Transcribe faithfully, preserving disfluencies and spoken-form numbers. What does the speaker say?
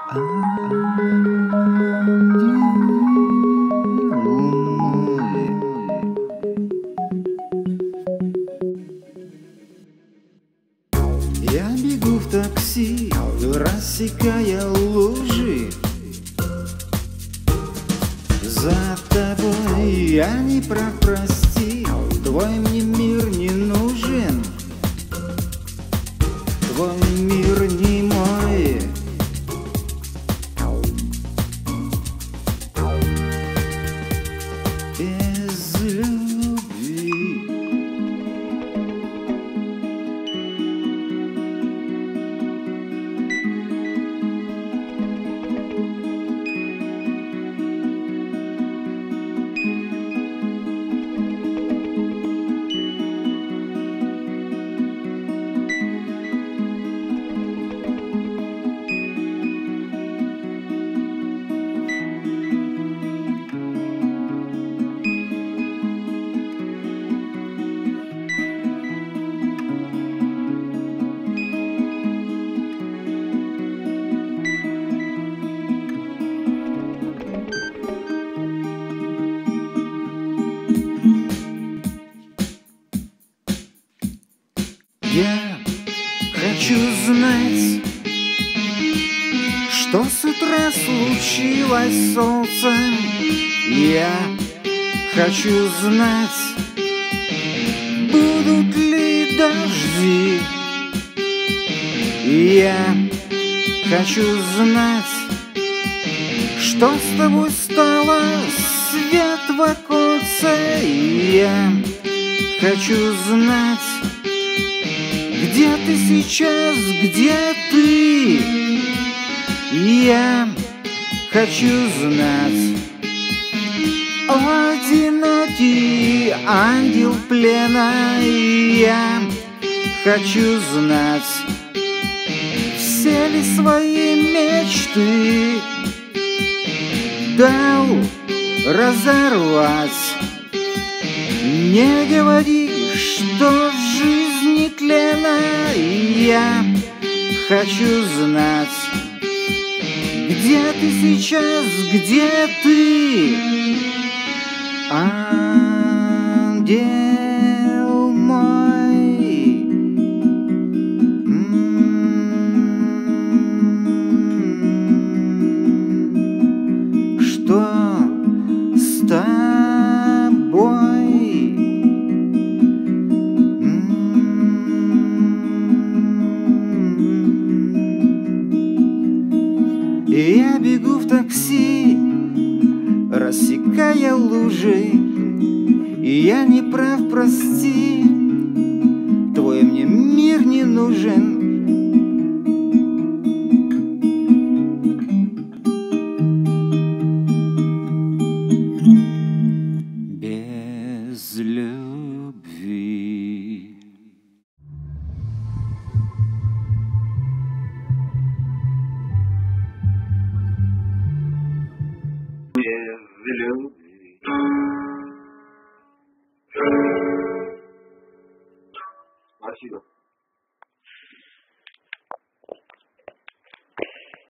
Я бегу в такси, рассекая лужи. За тобой я не прав, прости, твой мне мир не нужен, твой мир не мой. Без любви. Я хочу знать, что с утра случилось с солнцем. Я хочу знать, будут ли дожди. Я хочу знать, что с тобой стало, свет в оконце. Я хочу знать, где ты сейчас, где ты? Я хочу знать. О, одинокий ангел плена, я хочу знать, все ли свои мечты дал разорвать. Не говори, что жизнь не тлена. Я хочу знать, где ты сейчас, где ты? Ангел мой. М-м-м. Что с тобой? Я бегу в такси, рассекая лужи. И я не прав, прости, твой мне мир не нужен. Без любви. Без любви.